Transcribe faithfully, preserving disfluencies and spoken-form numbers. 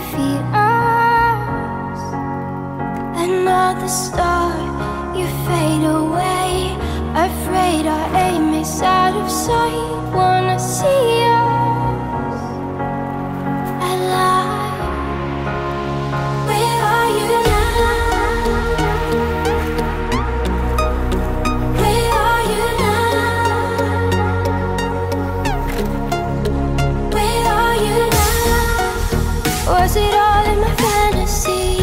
defeat us. Another star, you fade away. Afraid our aim is out of sight. Wanna see us alive. Where are you now? Where are you now? Where are you now? Was it all in my fantasy?